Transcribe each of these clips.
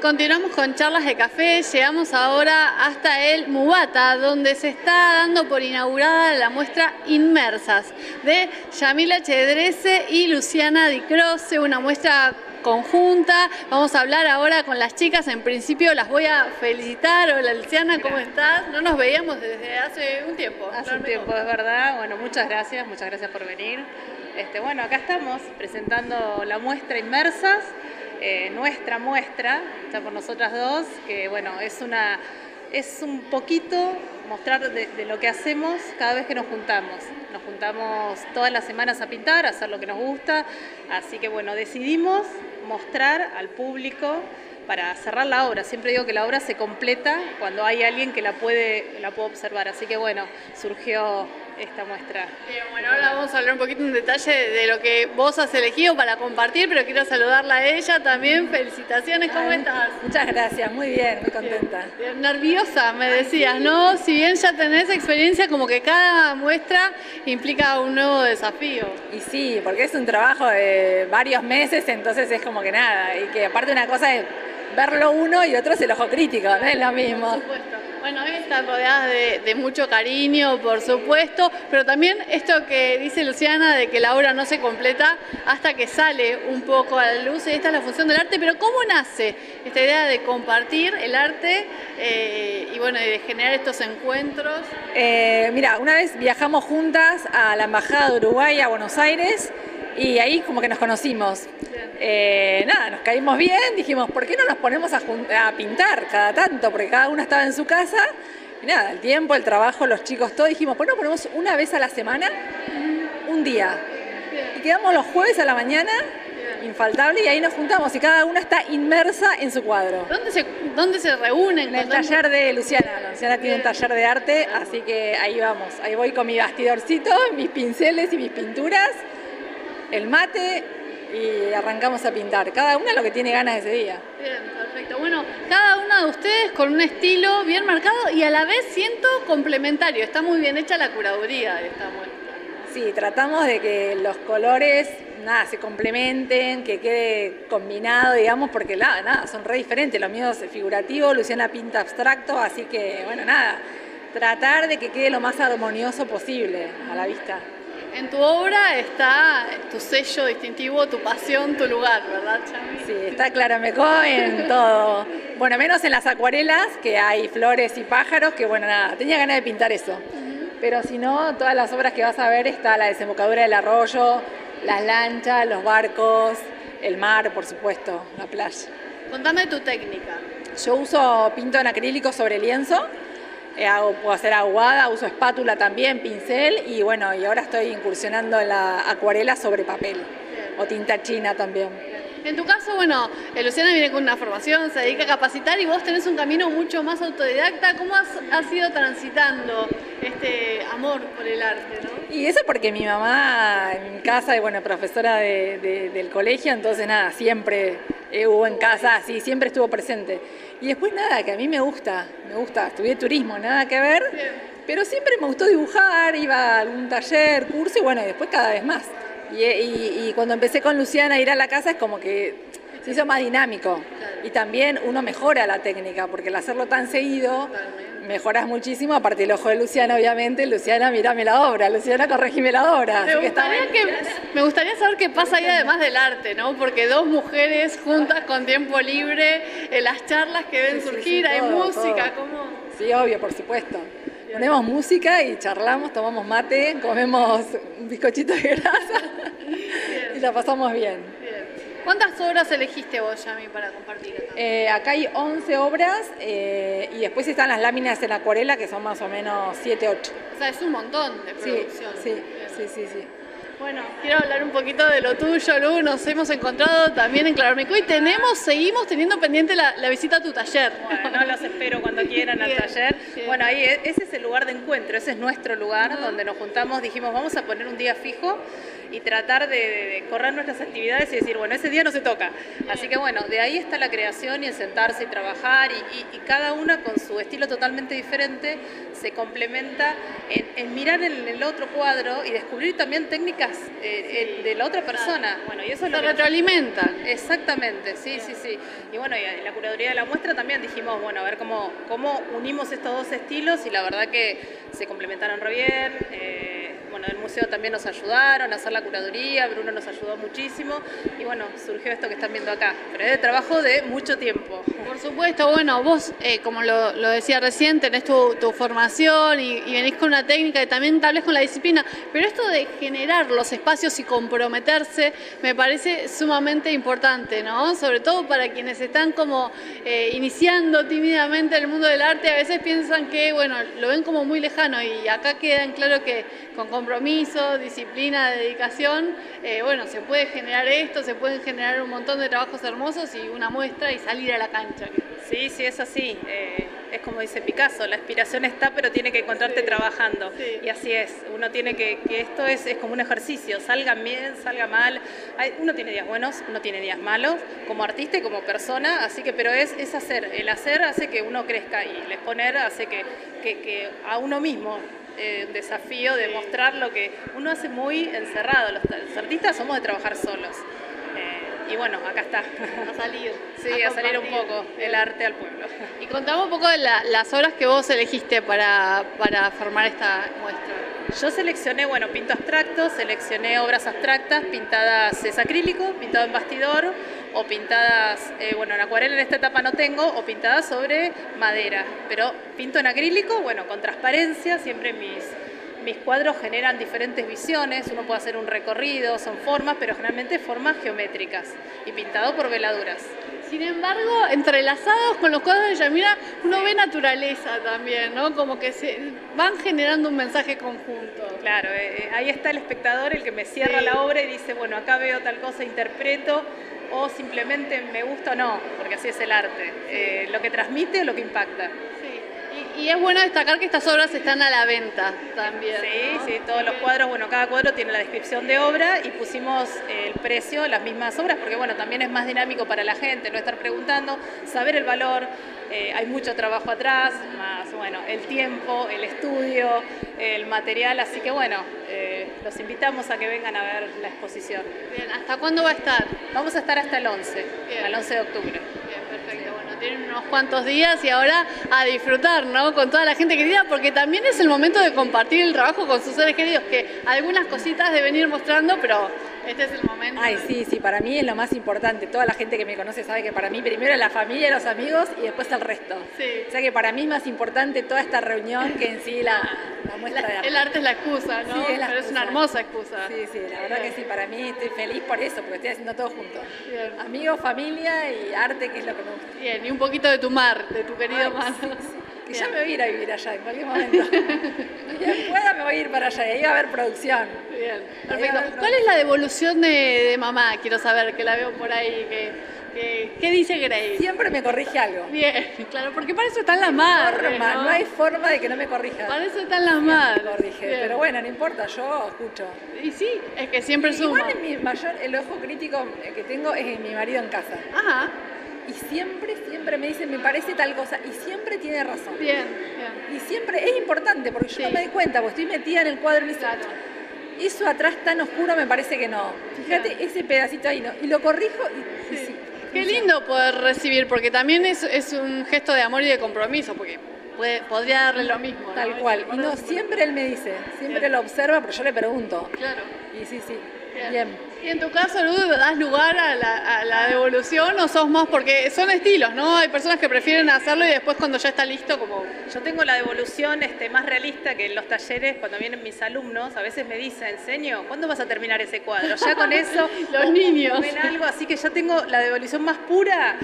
Continuamos con charlas de café, llegamos ahora hasta el Mubata, donde se está dando por inaugurada la muestra Inmersas de Yamila Chedrese y Luciana Di Croce, una muestra conjunta. Vamos a hablar ahora con las chicas. En principio las voy a felicitar. Hola Luciana, ¿cómo estás? No nos veíamos desde hace un tiempo. Hace un tiempo, es verdad. Bueno, muchas gracias por venir. Bueno, acá estamos presentando la muestra Inmersas, nuestra muestra, está por nosotras dos, que bueno, es un poquito mostrar de lo que hacemos cada vez que nos juntamos. Nos juntamos todas las semanas a pintar, a hacer lo que nos gusta, así que bueno, decidimos mostrar al público para cerrar la obra. Siempre digo que la obra se completa cuando hay alguien que la puede observar, así que bueno, surgió esta muestra. Bien, bueno, ahora vamos a hablar un poquito en detalle de lo que vos has elegido para compartir, pero quiero saludarla a ella también. Felicitaciones, ¿cómo estás? Muchas gracias, muy bien, muy contenta. Bien, nerviosa, me decías, ¿no? Si bien ya tenés experiencia, como que cada muestra implica un nuevo desafío. Y sí, porque es un trabajo de varios meses, entonces es como que nada, y que aparte una cosa es verlo uno y otro es el ojo crítico, no es lo mismo. Por supuesto. Bueno, hoy están rodeadas de mucho cariño, por supuesto, pero también esto que dice Luciana de que la obra no se completa hasta que sale un poco a la luz. Esta es la función del arte, pero ¿cómo nace esta idea de compartir el arte y bueno, de generar estos encuentros? Mira, una vez viajamos juntas a la Embajada de Uruguay a Buenos Aires y ahí como que nos conocimos. Nada, nos caímos bien, dijimos, ¿por qué no nos ponemos a pintar cada tanto? Porque cada una estaba en su casa y nada, el tiempo, el trabajo, los chicos, todo, dijimos, ¿por qué no ponemos una vez a la semana, un día? Y quedamos los jueves a la mañana, infaltable, y ahí nos juntamos y cada una está inmersa en su cuadro. ¿Dónde se reúnen? En el taller de Luciana. Luciana tiene un taller de arte, así que ahí vamos. Ahí voy con mi bastidorcito, mis pinceles y mis pinturas, el mate, y arrancamos a pintar. Cada una lo que tiene ganas ese día. Bien, perfecto. Bueno, cada una de ustedes con un estilo bien marcado y a la vez siento complementario. Está muy bien hecha la curaduría de esta muestra. Sí, tratamos de que los colores se complementen, que quede combinado, digamos, porque nada, son re diferentes. Lo mío es figurativo, Luciana pinta abstracto, así que, bueno, nada, tratar de que quede lo más armonioso posible a la vista. En tu obra está tu sello distintivo, tu pasión, tu lugar, ¿verdad, Chami? Sí, está Clarameco en todo. Bueno, menos en las acuarelas, que hay flores y pájaros, que bueno, nada, tenía ganas de pintar eso. Pero si no, todas las obras que vas a ver está la desembocadura del arroyo, las lanchas, los barcos, el mar, por supuesto, la playa. Contame tu técnica. Yo pinto en acrílico sobre lienzo. Puedo hacer aguada, uso espátula también, pincel y bueno, y ahora estoy incursionando en la acuarela sobre papel. Bien. O tinta china también. En tu caso, bueno, Luciana viene con una formación, se dedica a capacitar y vos tenés un camino mucho más autodidacta. ¿Cómo has ido transitando este amor por el arte, no? Y eso porque mi mamá en casa, bueno, profesora del colegio, entonces nada, siempre hubo en casa, sí, siempre estuvo presente. Y después nada, que a mí me gusta, estudié turismo, nada que ver, pero siempre me gustó dibujar, iba a algún taller, curso y bueno, y después cada vez más. Y cuando empecé con Luciana a ir a la casa es como que se hizo más dinámico. Y también uno mejora la técnica, porque al hacerlo tan seguido mejoras muchísimo, aparte el ojo de Luciana, obviamente. Luciana, mírame la obra, Luciana, corregime la obra. Me gustaría saber qué pasa ahí además del arte, ¿no? Porque dos mujeres juntas con tiempo libre, las charlas que ven surgir, hay música, ¿cómo? Sí, obvio, por supuesto. Ponemos música y charlamos, tomamos mate, comemos un bizcochito de grasa y la pasamos bien. ¿Cuántas obras elegiste vos, Yami, para compartir acá? Acá hay 11 obras y después están las láminas en acuarela que son más o menos 7, 8. O sea, es un montón de producción. Sí. Bueno, quiero hablar un poquito de lo tuyo, Lu. Nos hemos encontrado también en Clarameco y seguimos teniendo pendiente la visita a tu taller. Bueno, no los espero cuando quieran al taller. Bueno, ahí ese es el lugar de encuentro, ese es nuestro lugar donde nos juntamos, dijimos vamos a poner un día fijo y tratar de correr nuestras actividades y decir, bueno, ese día no se toca. Así que bueno, de ahí está la creación y el sentarse y trabajar y cada una con su estilo totalmente diferente se complementa en mirar en el otro cuadro y descubrir también técnicas de la otra persona. Bueno, y eso es lo que retroalimentan. Exactamente, sí. Y bueno, y en la curaduría de la muestra también dijimos, bueno, a ver cómo unimos estos dos estilos y la verdad que se complementaron re bien. Bueno, del museo también nos ayudaron a hacer la curaduría, Bruno nos ayudó muchísimo y bueno, surgió esto que están viendo acá, pero es de trabajo de mucho tiempo. Por supuesto, bueno, vos, como lo decía recién, tenés tu formación y venís con una técnica y también tal vez con la disciplina, pero esto de generar los espacios y comprometerse me parece sumamente importante, ¿no? Sobre todo para quienes están como iniciando tímidamente el mundo del arte, a veces piensan que, bueno, lo ven como muy lejano y acá queda en claro que con compromiso, disciplina, dedicación, bueno, se puede generar esto, se pueden generar un montón de trabajos hermosos y una muestra y salir a la cancha. Sí, es así. Es como dice Picasso, la inspiración está, pero tiene que encontrarte trabajando. Sí. Y así es. Uno tiene que esto es como un ejercicio, salga bien, salga mal. Uno tiene días buenos, uno tiene días malos, como artista y como persona, así que, pero es hacer. El hacer hace que uno crezca y el exponer hace que a uno mismo un desafío de mostrar lo que uno hace muy encerrado. Los artistas somos de trabajar solos. Y bueno, acá está. A salir. Sí, a salir un poco el arte al pueblo. Y contame un poco de las obras que vos elegiste para formar esta muestra. Yo seleccioné, bueno, pinto abstracto, seleccioné obras abstractas pintadas es acrílico, pintado en bastidor o pintadas, bueno, en acuarela en esta etapa no tengo, o pintadas sobre madera, pero pinto en acrílico, bueno, con transparencia, siempre mis cuadros generan diferentes visiones, uno puede hacer un recorrido, son formas, pero generalmente formas geométricas y pintado por veladuras. Sin embargo, entrelazados con los cuadros de Yamila, uno ve naturaleza también, ¿no? Como que se van generando un mensaje conjunto. Claro, ahí está el espectador, el que me cierra la obra y dice, bueno, acá veo tal cosa, interpreto, o simplemente me gusta o no, porque así es el arte, lo que transmite o lo que impacta. Y es bueno destacar que estas obras están a la venta también. Sí, todos los cuadros, bueno, cada cuadro tiene la descripción de obra y pusimos el precio, las mismas obras, porque bueno, también es más dinámico para la gente, no estar preguntando, saber el valor, hay mucho trabajo atrás, más bueno, el tiempo, el estudio, el material, así que bueno, los invitamos a que vengan a ver la exposición. Bien, ¿hasta cuándo va a estar? Vamos a estar hasta el 11, al 11 de octubre. Bien, perfecto, bueno, tienen unos cuantos días y ahora a disfrutar, ¿no? Con toda la gente querida, porque también es el momento de compartir el trabajo con sus seres queridos, que algunas cositas deben ir mostrando, pero este es el momento. Ay, sí, para mí es lo más importante. Toda la gente que me conoce sabe que para mí primero es la familia, los amigos y después el resto. Sí. O sea que para mí es más importante toda esta reunión que en sí la muestra de arte. El arte es la excusa, ¿no? Sí, Pero es una hermosa excusa. Sí, la verdad que sí, para mí estoy feliz por eso, porque estoy haciendo todo junto. Bien. Amigos, familia y arte, que es lo que me gusta. Bien, y un poquito de tu mar, de tu querido mar. Sí. Que bien. Ya me voy a ir a vivir allá en cualquier momento. Bien pueda me voy a ir para allá y ahí va a haber producción. Bien, perfecto. ¿Cuál es la devolución de mamá? Quiero saber, que la veo por ahí, ¿qué dice Grace? Siempre me corrige algo. Bien, claro, porque para eso están las madres, ¿no? No hay forma de que no me corrija. Para eso están las madres. Me corrige, bien. Pero bueno, no importa, yo escucho. Y sí, es que siempre suma. Igual el ojo crítico que tengo es en mi marido en casa. Ajá. Y siempre me dice, me parece tal cosa, y siempre tiene razón. Bien. Y siempre es importante, porque yo no me doy cuenta, porque estoy metida en el cuadro y me claro. Eso atrás tan oscuro me parece que no. Fíjate, ese pedacito ahí no. Y lo corrijo y sí. Qué lindo poder recibir, porque también es un gesto de amor y de compromiso, porque podría darle lo mismo. Tal cual. Y no, siempre él me dice, siempre lo observa, pero yo le pregunto. Claro. Y sí. Bien. ¿Y en tu caso, Luz, das lugar a la devolución o sos más? Porque son estilos, ¿no? Hay personas que prefieren hacerlo y después cuando ya está listo, como... Yo tengo la devolución más realista, que en los talleres, cuando vienen mis alumnos, a veces me dicen, Seño, ¿cuándo vas a terminar ese cuadro? Ya con eso... Los niños. Ven algo, así que yo tengo la devolución más pura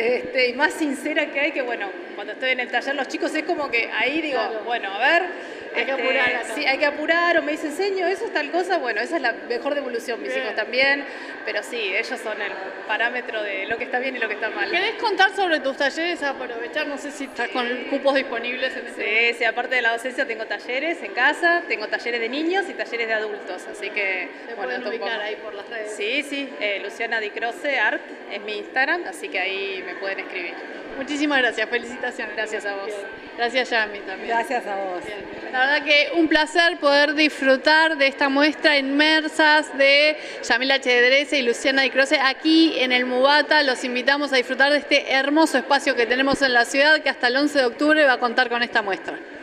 y más sincera que hay, que bueno, cuando estoy en el taller los chicos es como que ahí digo, claro. Bueno, a ver... Hay que apurar acá. Sí, hay que apurar, o me dicen, señor, eso es tal cosa, bueno, esa es la mejor devolución, mis hijos también, pero sí, ellos son el parámetro de lo que está bien y lo que está mal. ¿Querés contar sobre tus talleres? Aprovechar, no sé si estás con cupos disponibles en ese. Sí, aparte de la docencia tengo talleres en casa, tengo talleres de niños y talleres de adultos, así que... Te pueden ubicar ahí por las redes. Sí, Luciana Di Croce Art es mi Instagram, así que ahí me pueden escribir. Muchísimas gracias, felicitaciones. Gracias a vos. Bien. Gracias, Yami, también. Gracias a vos. Bien. La verdad que un placer poder disfrutar de esta muestra Inmersas de Yamila Chedrese y Luciana Di Croce aquí en el Mubata. Los invitamos a disfrutar de este hermoso espacio que tenemos en la ciudad, que hasta el 11 de octubre va a contar con esta muestra.